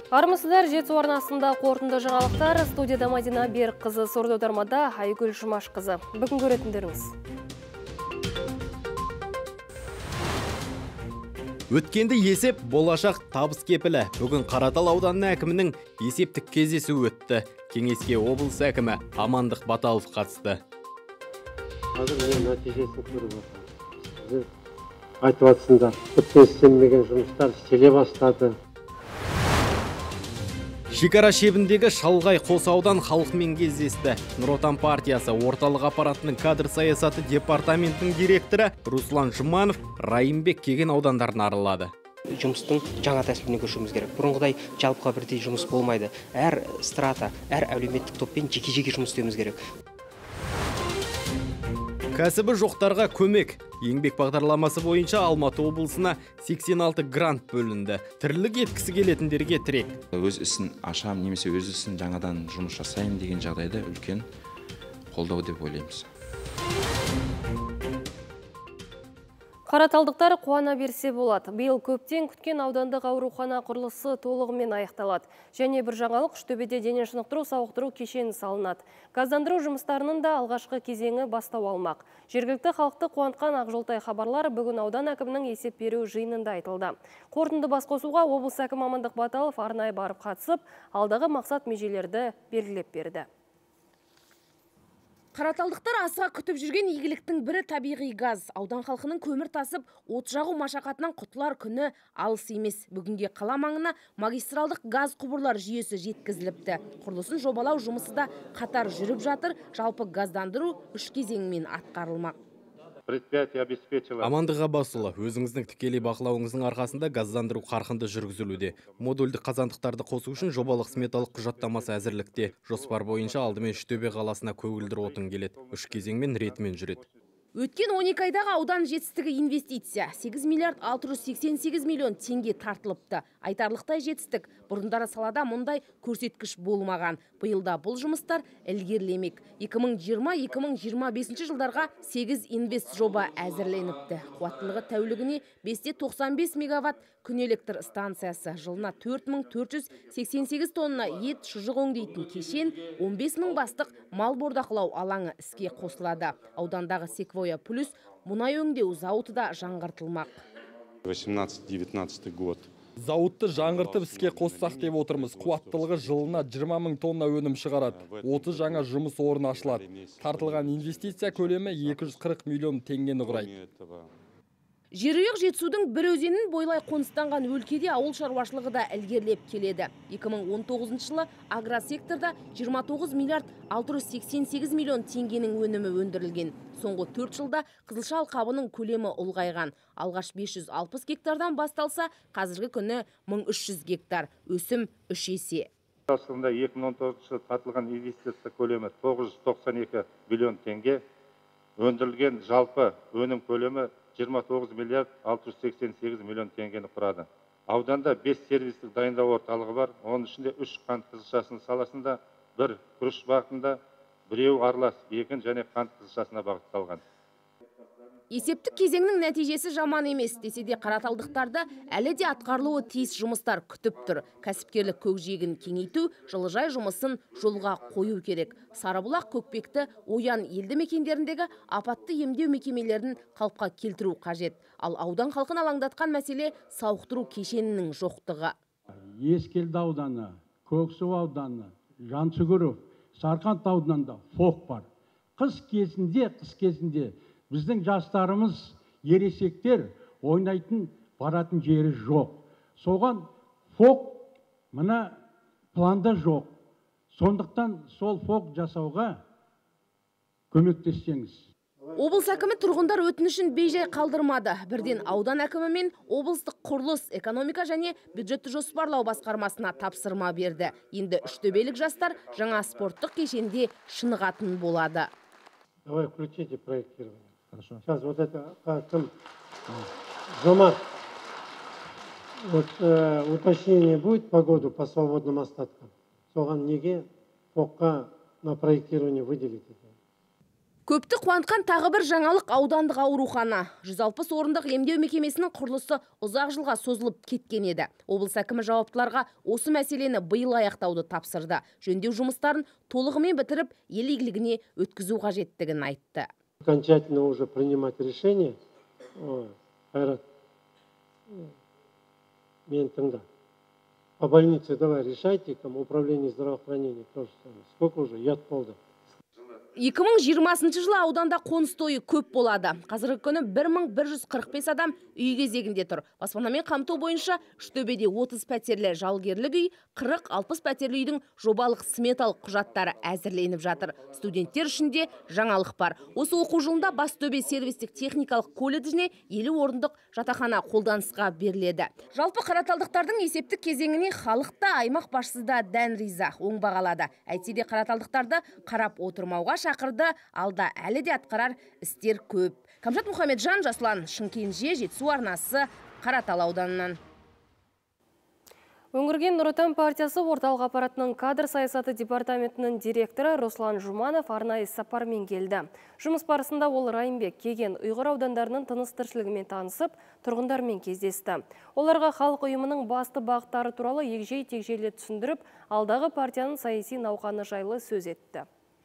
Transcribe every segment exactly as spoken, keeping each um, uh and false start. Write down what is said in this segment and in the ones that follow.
Армысыздар, жеті арнасында қорытынды жаңалықтар. Студияда Мадина Берік қызы, сорды аудармада Айгүл Жұмаш қызы. Бүгін көретіндеріңіз. Өткенді есеп, болашақ табыс кепілі. Бүгін Қаратал ауданының әкімінің есептік кездесу өтті. Кеңеске облыс әкімі Амандық Баталов қатысты. Қазір мен нәтижесін көріп отырмын. Айтып жатсыңдар, біткен істелмеген жұмыстар істеле бастады. Шекара шебіндегі шалғай қос аудан халқымен кездесті. Нұр Отан партиясы орталық аппаратының кадр саясаты департаментінің директоры Руслан Жұманов Райымбек кеген аудандарын аралады. Жұмыстың жаңа тәсіліне көшуіміз керек. Бұрынғыдай жалпыға бірдей жұмыс болмайды. Әр страта, әр әлеуметтік топпен жеке-жеке жұмыс істеуіміз керек. Кәсібі жоқтарға көмек. Еңбек бағдарламасы бойынша Алматы облысына сексен алты грант бөлінді. Тірлік еткісі келетіндерге тірек. Өз ісін ашам немесе өз ісін жаңадан жұмыс жасайым деген жағдайда үлкен қолдау деп ойлаймыз. Қараталдықтар қуана берсе болады. Биыл көптен күткен аудандық аурухана құрылысы толығымен аяқталады. Және бір жаңалық Үштөбеде дене шынықтыру сауықтыру кешені салынады. Газдандыру жұмыстарының да алғашқы кезеңі бастау алмақ. Жергілікті халықты қуантқан Ақжолтай хабарлар бүгін аудан әкімінің есеп беру жиынында айтылды. Қорытынды басқосуға облыс әкімі Амандық Баталов арнайы барып қатысып, алдағы мақсат межелерді белгілеп берді. Қараталдықтар асыға күтіп жүрген игіліктің бірі табиғи газ. Аудан халқының көмір тасып, от жағу машақатынан құтылар күні алыс емес. Бүгінге қала маңына магистралдық газ құбырлар жүйесі жеткізіліпті. Құрылысын жобалау жұмысы да қатар жүріп жатыр. Жалпы газдандыру үш кезеңмен атқарылмақ. Амандық Абасұлы, өзіңіздің тікелей бақылауыңыздың арқасында газдандыру қарқынды жүргізілуде. Модульді қазандықтарды қосу үшін жобалық сметалық құжаттамасы әзірлікте. Жоспар бойынша алдымен Үштөбе қаласына көгілдір отын келеді. Үш кезеңмен ретімен жүреді. Өткен он екі айдағы аудан жетістігі инвестиция. сегіз миллиард алты жүз сексен сегіз миллион теңге тартылыпты. Айтарлықтай жетістік. Бұрындары салада мұндай көрсеткіш болмаған. Биылда бұл жұмыстар ілгерілемек. екі мың жиырма - екі мың жиырма бесінші жылдарға сегіз инвест жоба әзірленіпті. Қуаттылығы тәулігіне бес те тоқсан бес мегаватт күн электр станциясы, жылына төрт мың төрт жүз сексен сегіз тонна ет шұжық өңдейтін кешен, он бес мың бастық мал бордақылау алаңы іске қосылады. Аудандағы Секвоя плюс мұнай өңдеу зауыты да жаңғыртылмақ. восемнадцатый девятнадцатый год. Зауытты жаңғыртып іске қоссақ деп отырмыз. Қуаттылығы жылына жиырма мың тонна өнім шығарады. отыз жаңа жұмыс орны ашылады. Тартылған инвестиция көлемі екі жүз қырық миллион теңгені құрайды. Жерұйық жетісудың бір өзенін бойлай қоныстанған өлкеде ауыл шаруашылығы да ілгерлеп келеді. екі мың он тоғызыншы жылы агросекторда жиырма тоғыз миллиард алты жүз сексен сегіз миллион теңгенің өнімі өндірілген. Соңғы төрт жылда қызылша алқабының көлемі ұлғайған. Алғаш бес жүз алпыс гектардан басталса, қазіргі күні мың үш жүз гектар. Өсім үш есе. Осында екі мың он тоғызыншы жылы тартылған инвестиция көлемі тоғыз жүз тоқсан екі миллион теңге. Өндірілген жалпы өнім көлемі жиырма тоғыз миллиард алты жүз сексен сегіз миллион теңгені құрады. Ауданда бес сервистік дайындау орталығы бар. Оның ішінде үш қант қызылшасының саласында, бір күріш бағытында, біреу аралас егін және қант қызылшасына бағытталған. Есептік кезеңнің нәтижесі жаман емес, десе де қараталдықтарды әлі де атқарылуы тиіс жұмыстар күтіп тұр. Кәсіпкерлік көкжиегін кеңейту, жылыжай жұмысын жолға қою керек. Сарыбұлақ, Көкпекті, Оян елді мекендеріндегі апатты емдеу мекемелерін қалыпқа келтіру қажет. Ал аудан халқын алаңдатқан мәселе сауықтыру кешенінің жоқтығы. Ескелді ауданы, Көксу ауданы, Жансүгіров, Сарқант ауданында фок бар. Қыс кезінде, қыс кезінде біздің жастарымыз, ересектер ойнайтын баратын жері жоқ. Соған фок мына планда жоқ. Сондықтан сол фок жасауға көмектессеңіз. Облыс әкімі тұрғындар өтінішін бейжай қалдырмады. Бірден аудан әкімі мен облыстық құрылыс, экономика және бюджетті жоспарлау басқармасына тапсырма берді. Енді үштөбелік жастар жаңа спорттық кешенде шынығатын болады. Давай включите проектирование. Хорошо. Сейчас вот это кім? Жомарт. Вот э, уточнение будет по году по свободным остаткам. Соған неге фокқа на проектирование выделить? Көпті қуантқан тағы бір жаңалық аудандық аурухана. жүз алпыс орындық емдеу мекемесінің құрылысы ұзақ жылға созылып кеткен еді. Облыс әкімі жауаптыларға осы мәселені биыл аяқтауды тапсырды. Жөндеу жұмыстарын толығымен бітіріп, ел игілігіне өткізу қажеттігін айтты. Окончательно уже принимать решение. Айрат, мен тыңда. По больнице давай решайте, кому управление здравоохранения тоже самое. Сколько уже яд болды? екі мың жиырмасыншы жылы ауданда қоныс тойы көп болады. Қазіргі күні бір мың бір жүз қырық бес адам үй кезегінде тұр. Баспанамен қамту бойынша Үштөбеде отыз пәтерлі жалгерлік үй, қырық алпыс пәтерлі үйдің жобалық сметалық құжаттары әзірленіп жатыр. Студенттер үшін де жаңалық бар. Осы оқу жылында Бастөбе сервистік техникалық колледжіне елу орындық жатақхана қолданысқа беріледі. Жалпы қараталдықтардың есептік кезеңіне халықта, аймақ басшысы да дән риза, оң бағалады. Әйтсе де қараталдықтарды қарап отырмауға шақырды, алда әлі де атқарар істер көп. Камжат Мұхамеджан, Жасұлан Шымкенже, Жетісу арнасы, Қаратал ауданынан. Өңірген Нұр Отан партиясы орталық аппаратының кадр саясаты департаментінің директоры Руслан Жуманов арнайы сапармен келді. Жұмыс барысында ол Райымбек, Кеген, Ұйғыр аудандарының тыныс тіршілігімен танысып, тұрғындармен кездесті. Оларға халық ұйымының басты бағыттары туралы егжей-тегжейлі түсіндіріп, алдағы партияның саяси науқаны жайлы сөз етті.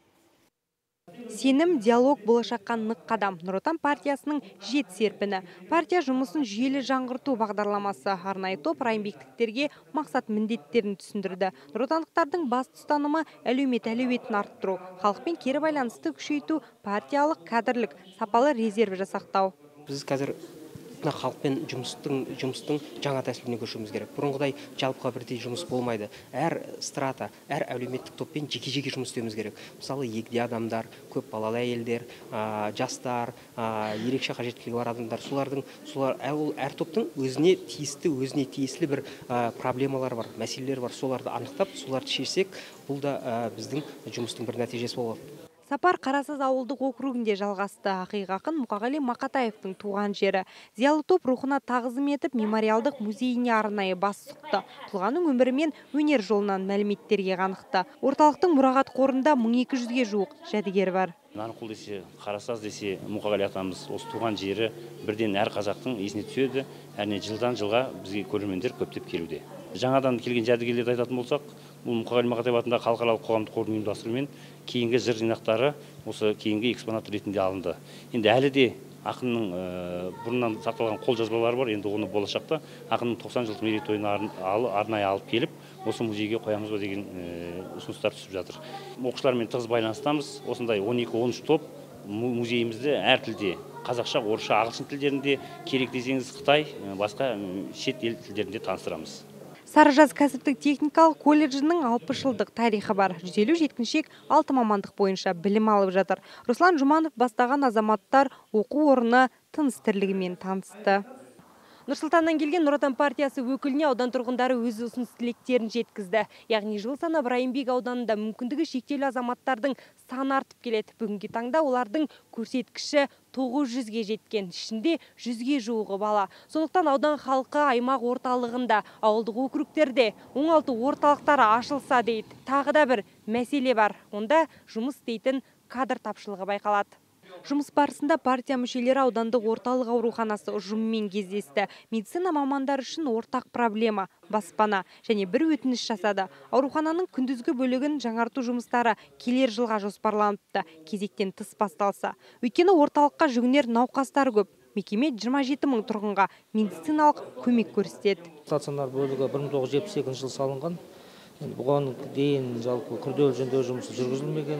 Сенім, диалог болашаққа нық қадам. Нұр Отан партиясының жет серпіні. Партия жұмысын жүйелі жаңғырту бағдарламасы. Арнайы топ райымбектіктерге мақсат міндеттерін түсіндірді. Нұр Отандықтардың басты ұстанымы әлеумет әлеуетін арттыру, халықпен кері байланысты күшейту, партиялық кадрлік сапалы резерв жасақтау. Біз қазір халықпен жұмыстың жұмыстың жаңа тәсіліне көшуіміз керек. Бұрынғыдай жалпыға бірдей жұмыс болмайды. Әр страта, әр әлеуметтік топпен жеке-жеке жұмыс істеуіміз керек. Мысалы, егде адамдар, көп балалы әйелдер, жастар, ерекше қажеттілігі бар адамдар, солардың солар әр топтың өзіне тиісті, өзіне тиесілі бір проблемалар бар, мәселелер бар. Соларды анықтап, соларды шешсек, бұл да біздің жұмыстың бір нәтижесі болады. Сапар Қарасаз ауылдық округінде жалғасты. Ақиық ақын Мұқағали Мақатаевтың туған жері. Зиялы топ рухына тағзым етіп, мемориалдық музейіне арнайы бас сұқты. Тұлғаның өмірі мен өнер жолынан мәліметтерге қанықты. Орталықтың мұрағат қорында мың екі жүзге жуық жәдігер бар. Нарынқол десе, Қарасаз десе, Мұқағали атамыз осы туған жері бірден әр қазақтың есіне түседі. Әне жылдан жылға бізге көрермендер көптеп келуде. Жаңадан келген жәдігерлерді айтатын болсақ, бұл Мұқағали Мақатаев атындағы халықаралық қоғамдық қордың ұйымдастыруымен кейінгі жыр жинақтары осы кейінгі экспонат ретінде алынды. Енді әлі де ақынның бұрыннан сақталған қолжазбалары бар. Енді оны болашақта ақынның тоқсан жылдық мерейтойына арнайы алып келіп, осы музейге қоямыз ба деген ұсыныстар түсіп жатыр. Оқушылармен тығыз байланыстамыз. Осындай он екі он үш топ музейімізді әр тілде, қазақша, орысша, ағылшын тілдерінде, керек десеңіз Қытай, басқа шет ел тілдерінде таныстырамыз. Сарыжаз кәсіптік техникалық колледжінің алпыс жылдық тарихы бар. жүз елу жеткіншек алты мамандық бойынша білім алып жатыр. Руслан Жуманов бастаған азаматтар оқу орны тыныс тірлігімен танысты. Нұрсұлтаннан келген Нұр Отан партиясы өкіліне аудан тұрғындары өз ұсыныс тілектерін жеткізді. Яғни жыл санап Райымбек ауданында мүмкіндігі шектеулі азаматтардың саны артып келеді. Бүгінгі таңда олардың көрсеткіші тоғыз жүзге жеткен, ішінде жүзге жуығы бала. Сондықтан аудан халқы аймақ орталығында, ауылдық округтерде оңалту орталықтары ашылса дейді. Тағы да бір мәселе бар. Онда жұмыс істейтін кадр тапшылығы байқалады. Жұмыс барысында партия мүшелері аудандық орталық ауруханасы ұжымымен кездесті. Медицина мамандары үшін ортақ проблема баспана және бір өтініш жасады. Аурухананың күндізгі бөлігін жаңарту жұмыстары келер жылға жоспарланыпты. Кезектен тыс басталса. Өйткені орталыққа жүгінер науқастар көп. Мекеме жиырма жеті мың тұрғынға медициналық көмек көрсетеді. Стационар бөлігі бір мың тоғыз жүз жетпіс екінші жылы салынған. Бұған дейін жалпы күрделі жөндеу жұмысы жүргізілмеген.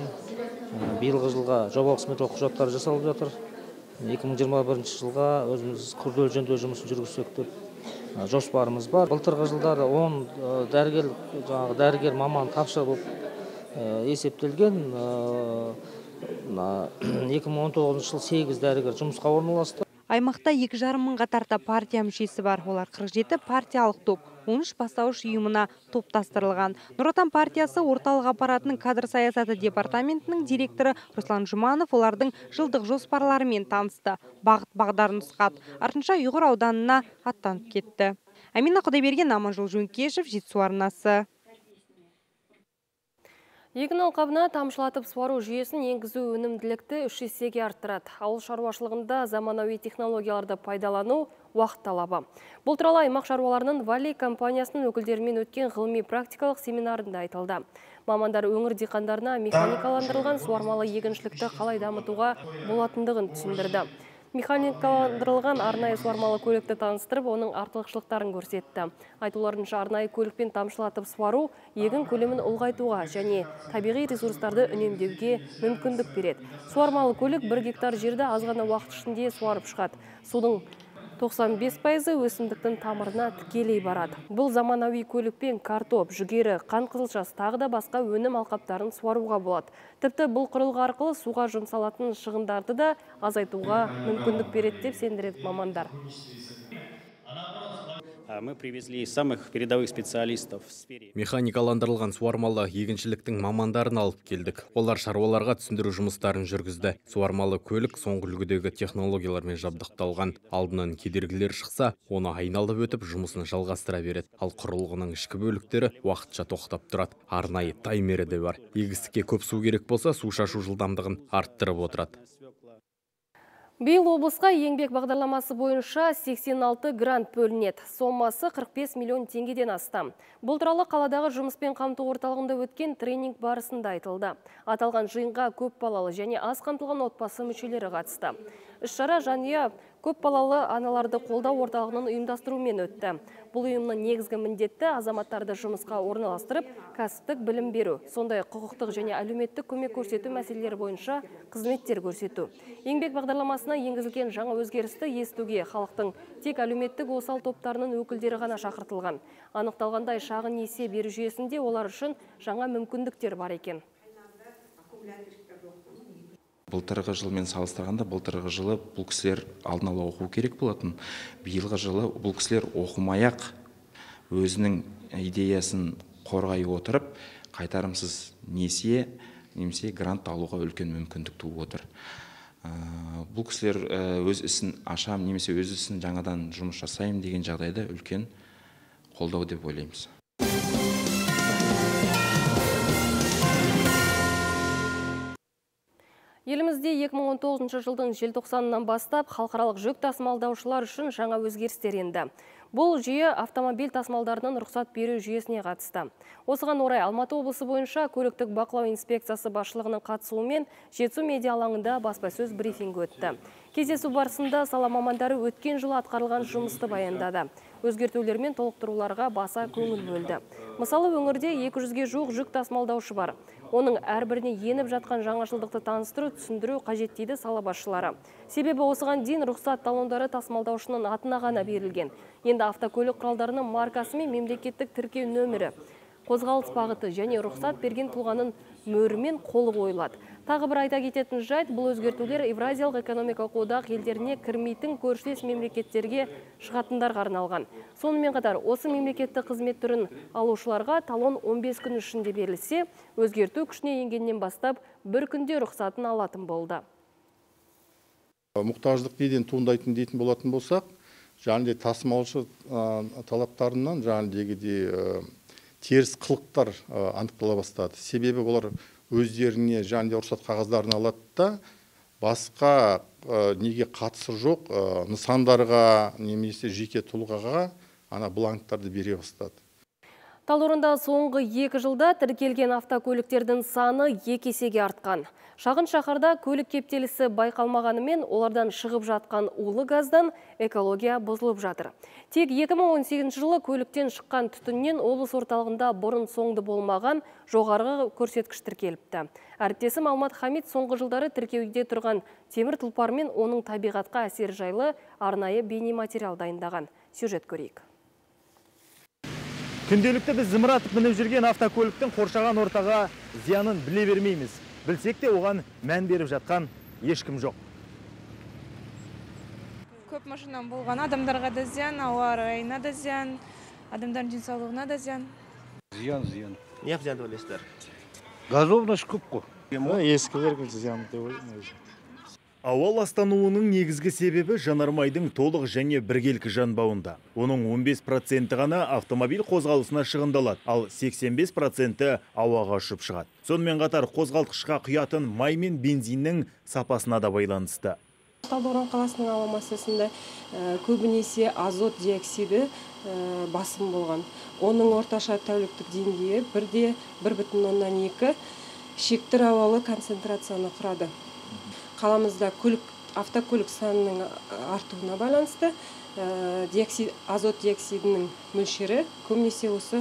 Биылғы жылға жобалық сметалық құжаттары жасалып жатыр. екі мың жиырма бірінші жылға өзіміз күрделі жөндеу жұмысын жүргізсек деп жоспарымыз бар. Былтырғы жылдары он дәрігер, жаңағы дәрігер маман тапшы болып есептелген. екі мың он тоғызыншы жыл сегіз дәрігер жұмысқа орналасты. Аймақта екі жарым мыңға тарта партия мүшесі бар. Олар қырық жеті партиялық топ, он үш бастауыш ұйымына топтастырылған. Нұр Отан партиясы орталық аппаратының кадр саясаты департаментінің директоры Руслан Жуманов олардың жылдық жоспарларымен танысты. Бағыт бағдарын нұсқады. Артынша Ұйғыр ауданына аттанып кетті. Амина Құдайберген, Аманжол Жөнкешев, Жетісу арнасы. Егін алқабына тамшылатып суару жүйесін енгізу өнімділікті үш есеге арттырады. Ауыл шаруашылығында заманауи технологияларды пайдалану уақыт талабы. Бұл туралы аймақ шаруаларының Валли компаниясының өкілдерімен өткен ғылыми практикалық семинарында айтылды. Мамандар өңір диқандарына механикаландырылған суармалы егіншілікті қалай дамытуға болатындығын түсіндірді. Механикаландырылған арнайы суармалы көлікті таныстырып, оның артықшылықтарын көрсетті. Айтуларынша, арнайы көлікпен тамшылатып суару егін көлемін ұлғайтуға және табиғи ресурстарды үнемдеуге мүмкіндік береді. Суармалы көлік бір гектар жерді аз ғана уақыт ішінде суарып шығады. Судың тоқсан бес пайызы өсімдіктің тамырына тікелей барады. Бұл заманауи көлікпен картоп, жүгері, қант қызылшасы тағы да басқа өнім алқаптарын суаруға болады. Тіпті бұл құрылғы арқылы суға жұмсалатын шығындарды да азайтуға мүмкіндік береді деп сендіреді мамандар. Мы привезли самых передовых специалистов в сфере. Механикаландырылған суармалы егіншіліктің мамандарын алып келдік. Олар шаруаларға түсіндіру жұмыстарын жүргізді. Суармалы көлік соңғы үлгідегі технологиялармен жабдықталған. Алдынан кедергілер шықса, оны айналып өтіп жұмысын жалғастыра береді. Ал құрылғының ішкі бөліктері уақытша тоқтап тұрады. Арнайы таймері де бар. Егістікке көп су керек болса, су шашу жылдамдығын арттырып отырады. Биыл облысқа еңбек бағдарламасы бойынша сексен алты грант бөлінеді. Сомасы қырық бес миллион теңгеден астам. Бұл туралы қаладағы жұмыспен қамту орталығында өткен тренинг барысында айтылды. Аталған жиынға көп балалы және аз қамтылған отбасы мүшелері қатысты. Іс-шара жанұя көп балалы аналарды қолдау орталығының ұйымдастыруымен өтті. Бұл ұйымның негізгі міндеті азаматтарды жұмысқа орналастырып, кәсіптік білім беру, сондай құқықтық және әлеуметтік көмек көрсету мәселелері бойынша қызметтер көрсету. Еңбек бағдарламасына енгізілген жаңа өзгерісті естуге халықтың тек әлеуметтік осал топтарының өкілдері ғана шақыртылған. Анықталғандай, шағын несие беру жүйесінде олар үшін жаңа мүмкіндіктер бар екен. Былтырғы жылмен салыстырғанда, былтырғы жылы бұл кісілер алдын ала оқу керек болатын. Биылғы жылы бұл кісілер оқымай-ақ өзінің идеясын қорғай отырып, қайтарымсыз несие немесе грант алуға үлкен мүмкіндік туып отыр. Бұл кісілер өз ісін ашам немесе өз ісін жаңадан жұмыс жасайым деген жағдайда үлкен қолдау деп ойлаймыз. Елімізде екі мың он тоғызыншы жылдың желтоқсанынан бастап халықаралық жүк тасымалдаушылар үшін жаңа өзгерістер енді. Бұл жүйе автомобиль тасымалдарының рұқсат беру жүйесіне қатысты. Осыған орай Алматы облысы бойынша көліктік бақылау инспекциясы басшылығының қатысуымен Жетісу медиа алаңында баспасөз брифинг өтті. Кездесу барысында сала мамандары өткен жылы атқарылған жұмысты баяндады. Өзгертулер мен толықтыруларға баса көңіл бөлді. Мысалы, өңірде екі жүзге жуық жүк тасымалдаушы бар. Оның әрбіріне еніп жатқан жаңашылдықты таныстыру, түсіндіру қажет дейді сала басшылары. Себебі осыған дейін рұқсат талондары тасымалдаушының атына ғана берілген. Енді автокөлік құралдарының маркасы мен мемлекеттік тіркеу нөмірі, қозғалыс бағыты және рұқсат берген тұлғаның мөрімен қолы қойылады. Тағы бір айта кететін жайт, бұл өзгертулер Евразиялық экономикалық одақ елдеріне кірмейтін көршілес мемлекеттерге шығатындарға арналған. Сонымен қатар, осы мемлекеттік қызмет түрін алушыларға талон он бес күн ішінде берілсе, өзгерту күшіне енгеннен бастап бір күнде рұқсатын алатын болды. Мұқтаждық неден туындайтын дейтін болатын болсақ, жаңағыдай тасымалшы талаптарынан жаңағыдай теріс қылықтар анықтала бастады. Себебі олар өздеріне жаңағыдай рұқсат қағаздарын алады да, басқа неге қатысы жоқ нысандарға немесе жеке тұлғаға ана бланктарды бере бастады. Талдықорғанда соңғы екі жылда тіркелген автокөліктердің саны екі есеге артқан. Шағын шаһарда көлік кептелісі байқалмағанымен, олардан шығып жатқан улы газдан экология бұзылып жатыр. Тек екі мың он сегізінші жылы көліктен шыққан түтіннен облыс орталығында бұрын соңды болмаған жоғарғы көрсеткіш тіркеліпті. Әріптесім Алмат Хамид соңғы жылдары тіркеуде тұрған темір тұлпар мен оның табиғатқа әсері жайлы арнайы бейнематериал дайындаған. Сюжет көрейік. Күнделікті біз зымыратып мініп жүрген автокөліктің қоршаған ортаға зиянын біле бермейміз. Білсек те оған мән беріп жатқан ешкім жоқ. Көп машина болған адамдарға да зиян, ауа райына да зиян, адамдардың денсаулығына да зиян. Зиян, зиян. Не зиян деп ойлайсыздар? Газовность көп қой. Ескілерге зиян деп ойлаймын. Ауа ластануының негізгі себебі жанармайдың толық және біркелкі жанбауында. Оның он бес проценті ғана автомобиль қозғалысына шығындалады, ал сексен бес проценті ауаға ұшып шығады. Сонымен қатар қозғалтқышқа құятын май мен бензиннің сапасына да байланысты. Талдықорған қаласының ауа массасында көбінесе азот диоксиді басым болған. Оның орташа тәуліктік деңгейі бірде бір бүтін оннан екі шекті ауалы концентрацияны құрады. Қаламызда автокөлік санының артуына байланысты азот диоксидінің мөлшері көбінесе осы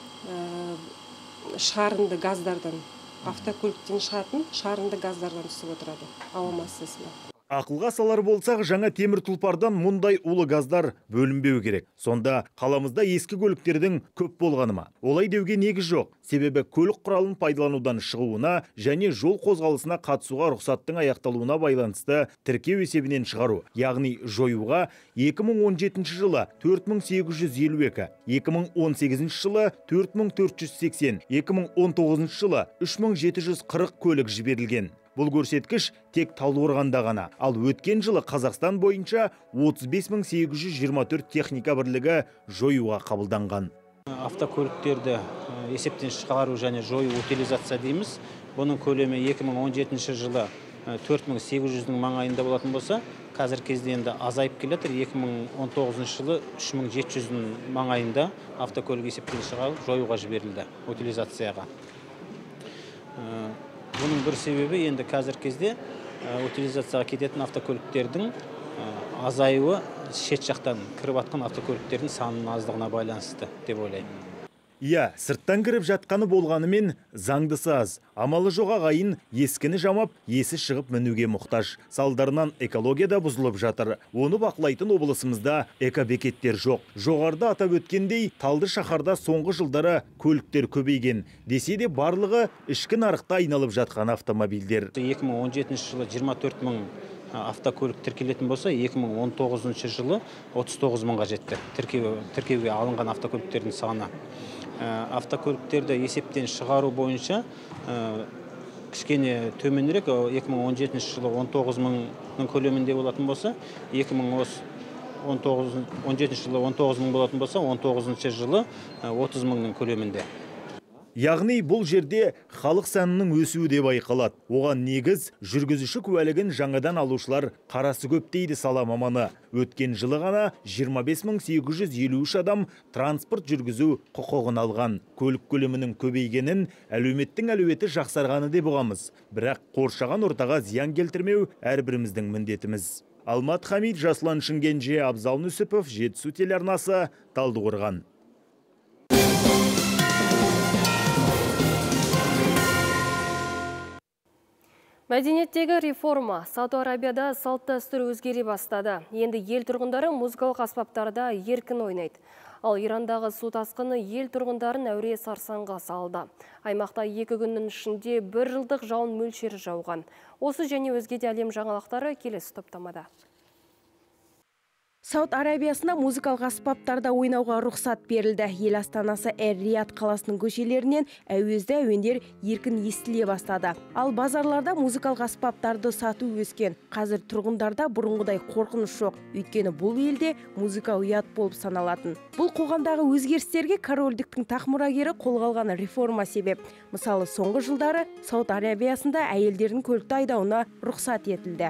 шығарынды газдардан, автокөліктен шығатын шығарынды газдардан түсіп отырады ауа массасына. Ақылға салар болсақ, жаңа темір тұлпардан мұндай улы газдар бөлінбеу керек. Сонда қаламызда ескі көліктердің көп болғаны ма? Олай деуге негіз жоқ. Себебі көлік құралын пайдаланудан шығуына және жол қозғалысына қатысуға рұқсаттың аяқталуына байланысты тіркеу есебінен шығару, яғни жоюға екі мың он жетінші жылы төрт мың сегіз жүз елу екі, екі мың он сегізінші жылы төрт мың төрт жүз сексен, екі мың он тоғызыншы жылы үш мың жеті жүз қырық көлік жіберілген. Бұл көрсеткіш тек Талдықорғанда ғана, ал өткен жылы Қазақстан бойынша отыз бес мың сегіз жүз жиырма төрт техника бірлігі жоюға қабылданған. Автокөліктерді есептен шығару және жою утилизация дейміз. Бұның көлемі екі мың он жетінші жылы төрт мың сегіз жүздің маңайында болатын болса, қазір кезде енді азайып келетір. екі мың он тоғызыншы жылы үш мың жеті жүздің маңайында автокөлік есептен шығару жоюға жіберілді утилизацияға. Бұның бір себебі енді қазір кезде утилизацияға кететін автокөліктердің азаюы шет жақтан кіріп атқан автокөліктердің санының аздығына байланысты деп ойлаймын. Иә, сырттан кіріп жатқаны болғанымен заңдысы аз. Амалы жоқ ағайын ескіні жамап, есі шығып мінуге мұқтаж. Салдарынан экология да бұзылып жатыр. Оны бақылайтын облысымызда экобекеттер жоқ. Жоғарыда атап өткендей, Талды шаһарда соңғы жылдары көліктер көбейген. Десе де барлығы ішкі нарықта айналып жатқан автомобильдер. екі мың он жетінші жылы жиырма төрт мың автокөлік тіркелетін болса, екі мың он тоғызыншы жылы отыз тоғыз мыңға жетті. Тіркеуге алынған автокөліктердің саны. Автокөліктерді есептен шығару бойынша кішкене төменірек, екі мың он жетінші жылы он тоғыз мыңның көлемінде болатын болса, екі мың он жетінші жылы он тоғыз мың болатын болса, он тоғызыншы жылы отыз мыңның көлемінде. Яғни бұл жерде халық санының өсуі де байқалады. Оған негіз жүргізуші куәлігін жаңадан алушылар қарасы көп дейді сала маманы. Өткен жылы ғана жиырма бес мың сегіз жүз елу үш адам транспорт жүргізу құқығын алған. Көлік көлемінің көбейгенін, әлеуметтің әлеуеті жақсарғаны деп ұғамыз. Бірақ қоршаған ортаға зиян келтірмеу әрбіріміздің міндетіміз. Алмат Хамид, Жаслан Шынгенже, Абзал Нүсіпов, Жетісу телеарнасы, Талдықорған. Мәдениеттегі реформа Сауд Арабияда салт-дәстүр өзгере бастады. Енді ел тұрғындары музыкалық аспаптарда еркін ойнайды. Ал Ирандағы су тасқыны ел тұрғындарын әуре сарсаңға салды. Аймақта екі күннің ішінде бір жылдық жауын мөлшері жауған. Осы және өзге де әлем жаңалықтары келесі топтамада. Сауд Арабиясына музыкалық аспаптарда ойнауға рұқсат берілді. Ел астанасы Эр-Рияд қаласының көшелерінен әуезді әуендер еркін естіле бастады. Ал базарларда музыкалық аспаптарды сату өскен. Қазір тұрғындарда бұрынғыдай қорқыныш жоқ. Өйткені бұл елде музыка ұят болып саналатын. Бұл қоғамдағы өзгерістерге корольдіктің тақ мұрагері қолға алған реформа себеп. Мысалы, соңғы жылдары Сауд Арабиясында әйелдердің көлікті айдауына рұқсат етілді.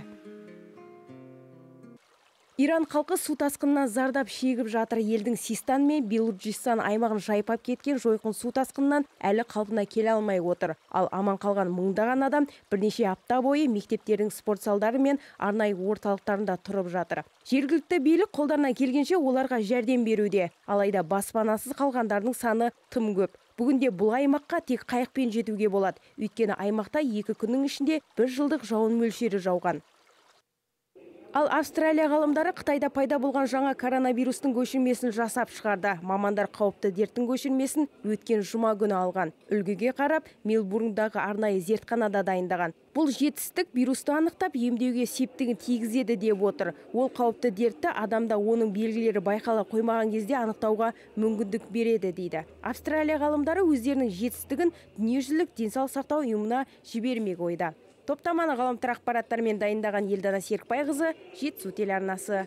Иран халқы су тасқынынан зардап шегіп жатыр. Елдің Систан мен Белуджистан аймағын жайпап кеткен жойқын су тасқынынан әлі қалпына келе алмай отыр. Ал аман қалған мыңдаған адам бірнеше апта бойы мектептердің спорт залдары мен арнайы орталықтарында тұрып жатыр. Жергілікті билік қолдарынан келгенше оларға жәрдем беруде. Алайда баспанасыз қалғандардың саны тым көп. Бүгінде бұл аймаққа тек қайықпен жетуге болады. Өйткені аймақта екі күннің ішінде бір жылдық жауын мөлшері жауған. Ал Австралия ғалымдары Қытайда пайда болған жаңа коронавирустың көшірмесін жасап шығарды. Мамандар қауіпті дерттің көшірмесін өткен жұма күні алған. Үлгіге қарап, Мелбурндағы арнайы зертханада дайындаған. Бұл жетістік вирусты анықтап емдеуге септігін тигізеді деп отыр. Ол қауіпті дертті адамда оның белгілері байқала қоймаған кезде анықтауға мүмкіндік береді дейді. Австралия ғалымдары өздерінің жетістігін дүниежүзілік денсаулық сақтау ұйымына жібермек ойда. Топтаманы ғаламтор ақпараттармен дайындаған Елдана Серікбайқызы, Жетісу телеарнасы.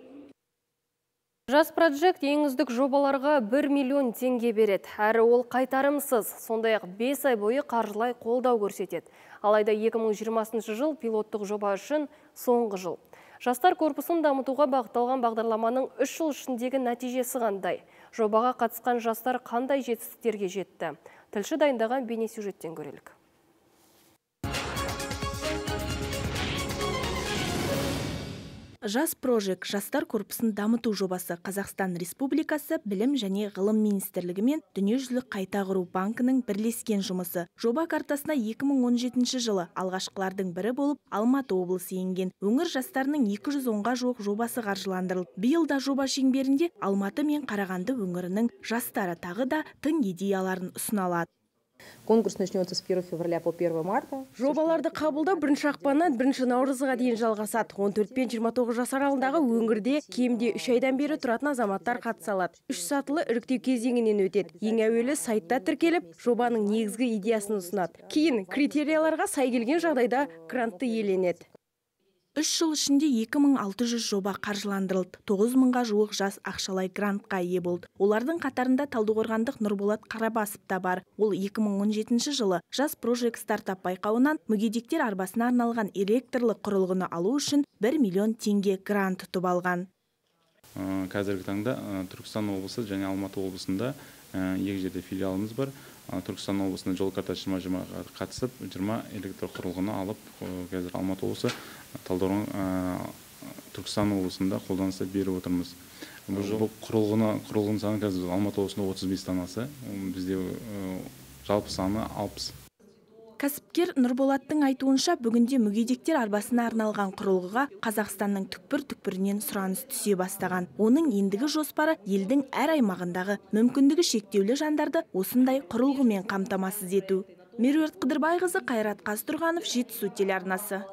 Жас Project ең үздік жобаларға бір миллион теңге береді. Әрі ол қайтарымсыз, сондай-ақ бес ай бойы қаржылай қолдау көрсетеді. Алайда екі мың жиырмасыншы жыл пилоттық жоба үшін соңғы жыл. Жастар корпусын дамытуға бағытталған бағдарламаның үш жыл ішіндегі нәтижесі қандай? Жобаға қатысқан жастар қандай жетістіктерге жетті? Тілші дайындаған бейнесюжеттен көрелік. Жас Project жастар корпусын дамыту жобасы Қазақстан Республикасы Білім және Ғылым Министрлігі мен Дүниежүзілік қайта құру банкінің бірлескен жұмысы. Жоба картасына екі мың он жетінші жылы алғашқылардың бірі болып Алматы облысы енген. Өңір жастарының екі жүз онға жуық жобасы қаржыландырылды. Биыл да жоба шеңберінде Алматы мен Қарағанды өңірінің жастары тағы да тың идеяларын ұсына алады. Конкурс начнется с первого февраля по первое марта. Жобаларды қабылдау бірінші ақпаннан бірінші наурызға дейін жалғасады. он төрт пен жиырма тоғыз жас аралығындағы өңірде кемде үш айдан бері тұратын азаматтар қатыса алады. Үш сатылы іріктеу кезеңінен өтеді. Ең әуелі сайтта тіркеліп, жобаның негізгі идеясын ұсынады. Кейін критерияларға сай келген жағдайда грантты иеленеді. Үш жыл ішінде екі мың алты жүз жоба қаржыландырылды. тоғыз мыңға жуық жас ақшалай грантқа ие болды. Олардың қатарында Талдықорғандық Нұрболат Қарабасов та бар. Ол екі мың он жетінші жылы Жас Project стартап байқауынан мүгедектер арбасына арналған электрлі құрылғыны алу үшін бір миллион теңге грант ұтып алған. Қазіргі таңда Түркістан облысы және Алматы облысында екі жерде филиалымыз бар. Түркістан облысында жол картасы жиырма жиырмаға қатысып, жиырма электр құрылғыны алып, қазір Алматы облысы, Талдықорған, Түркістан облысында қолданысқа беріп отырмыз. Бұл құрылғыны, құрылғының саны қазір Алматы облысында отыз бес данасы, бізде жалпы саны алпыс. Кәсіпкер Нұрболаттың айтуынша, бүгінде мүгедектер арбасына арналған құрылғыға Қазақстанның түкпір-түкпірінен сұраныс түсе бастаған. Оның ендігі жоспары елдің әр аймағындағы мүмкіндігі шектеулі жандарды осындай құрылғымен қамтамасыз ету. Меруерт Қыдырбайқызы, Қайрат Қазтұрғанов, Жетісу телеарнасы.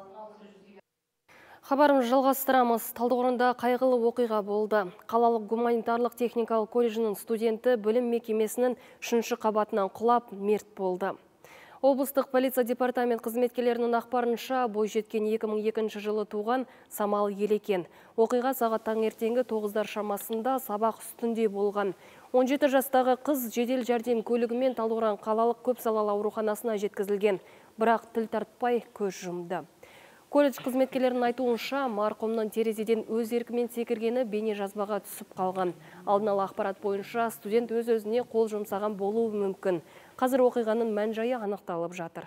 Хабарымыз жалғастырамыз. Талдықорғанда қайғылы оқиға болды. Қалалық гуманитарлық техникалық колледжінің студенті білім мекемесінің үшінші қабатынан құлап мерт болды. Облыстық полиция департамент қызметкерлерінің ақпарынша бойжеткен екі мың екінші жылы туған Самал Елекен. Оқиға сағат таңертеңгі тоғыздар шамасында сабақ үстінде болған. он жеті жастағы қыз жедел жәрдем көлігімен Талдықорған қалалық көпсалалы ауруханасына жеткізілген, бірақ тіл тартпай көз жұмды. Колледж қызметкерлерінің айтуынша, марқұмның терезеден өз еркімен секіргені бейне жазбаға түсіп қалған. Алдын ала ақпарат бойынша студент өз-өзіне қол жұмсаған болуы мүмкін. Қазір оқиғаның мән-жайы анықталып жатыр.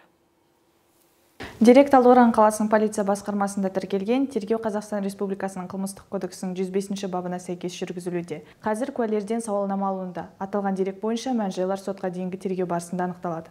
Дерек Талдықорған қаласының полиция басқармасында тіркелген, тергеу Қазақстан Республикасының қылмыстық кодексінің жүз бесінші бабына сәйкес жүргізілуде. Қазір куәлерден сауалнама алынуда. Аталған дерек бойынша мән-жайлар сотқа дейінгі тергеу барысында анықталады.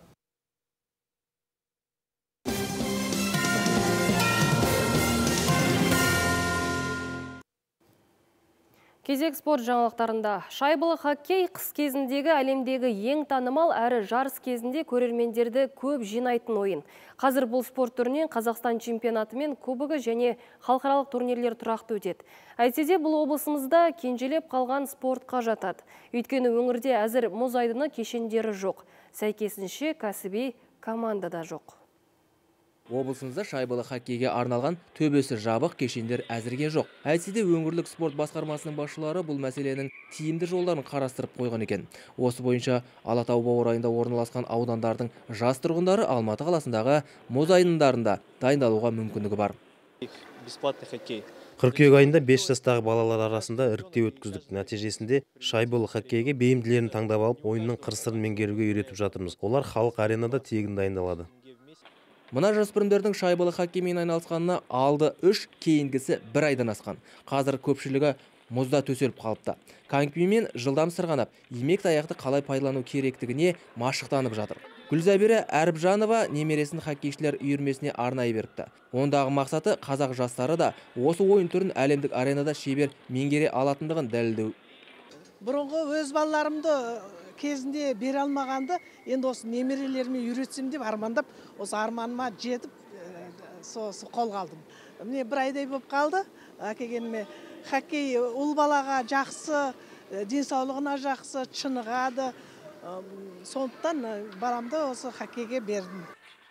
Кезек спорт жаңалықтарында. Шайбалы хоккей қыс кезіндегі әлемдегі ең танымал әрі жарыс кезінде көрермендерді көп жинайтын ойын. Қазір бұл спорт түрінен Қазақстан чемпионаты мен кубогы және халықаралық турнирлер тұрақты өтеді. Әйтсе де бұл облысымызда кенжелеп қалған спортқа жатады. Өйткені өңірде әзір мұз айдыны кешендері жоқ. Сәйкесінше кәсіби команда да жоқ. Облысымызда шайбалы хоккейге арналған төбесі жабық кешендер әзірге жоқ. Әйтсе де өңірлік спорт басқармасының басшылары бұл мәселенің тиімді жолдарын қарастырып қойған екен. Осы бойынша Алатау баурайында орналасқан аудандардың жас тұрғындары Алматы қаласындағы мұз айдындарында дайындалуға мүмкіндігі бар. Бесплатный хоккей. Қыркүйек айында бес жастағы балалар арасында іріктеу өткіздік. Нәтижесінде шайбалы хоккейге бейімділерін таңдап алып, ойынның қыр-сырын меңгеруге үйретіп жатырмыз. Олар халық аренада тегін дайындалады. Мына жасөспірімдердің шайбалы хоккеймен айналысқанына алды үш, кейінгісі бір айдан асқан. Қазір көпшілігі мұзда төселіп қалыпты. Конькимен жылдам сырғанап, имек таяқты қалай пайдалану керектігіне машықтанып жатыр. Гүлзабира Әріпжанова немересін хоккейшілер үйірмесіне арнайы беріпті. Ондағы мақсаты қазақ жастары да осы ойын түрін әлемдік аренада шебер меңгере алатындығын дәлелдеу. Бұрынғы өз балаларымды кезінде бере алмағанды, енді осы немерелеріме үйретсем деп армандап, осы арманыма жетіп, сосы қолға алдым. Міне бір айдай болып қалды, әкелгеніме хоккей ұл балаға жақсы, денсаулығына жақсы, шынығады. Сондықтан барамды осы хоккейге бердім.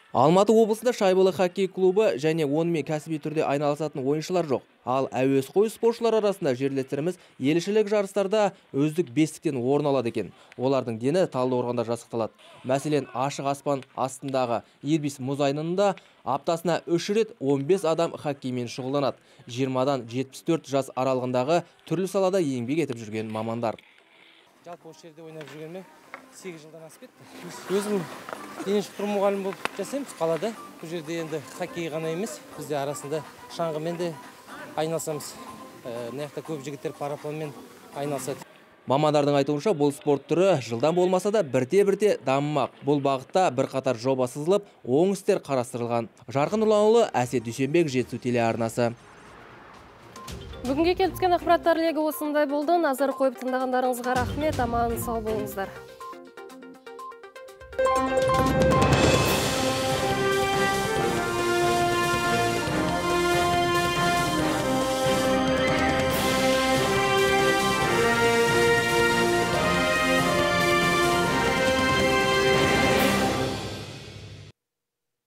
Алматы облысында шайбалы хоккей клубы және онымен кәсіби түрде айналысатын ойыншылар жоқ. Ал әуесқой спортшылар арасында жерлестеріміз елішілік жарыстарда үздік бестіктен орын алады екен. Олардың дені Талдықорғанда жасақталады. Мәселен, ашық аспан астындағы Ирбис мұз айдынында аптасына үш рет он бес адам хоккеймен шұғылданады. жиырмадан жетпіс төрт жас аралығындағы түрлі салада еңбек етіп жүрген мамандар. Жалпы осы жерде ойнап жүргеніме сегіз жылдан асып кетті. Өзім дене шынықтыру мұғалімі болып жасаймыз қалада. Бұл жерде енді хоккей ғана емес, бізде арасында шаңғымен де айналысамыз. Мына жақта көп жігіттер парапланмен айналысады. Мамандардың айтуынша бұл спорт түрі жылдан болмаса да бірте-бірте дамымақ. Бұл бағытта бірқатар жоба сызылып, оң істер қарастырылған. Жарқын Нұрланұлы, Әсет Дүйсенбек, Жетісу телеарнасы. Бүгінге келіп түскен ақпараттар легі осындай болды. Назар қойып тыңдағандарыңызға рахмет. Аман сау болыңыздар.